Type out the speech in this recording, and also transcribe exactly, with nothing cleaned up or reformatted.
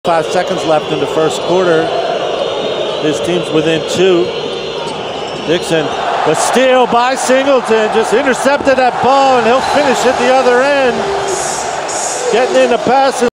Five seconds left in the first quarter. His team's within two. Dixon, a steal by Singleton, just intercepted that ball, and he'll finish at the other end. Getting in the passes.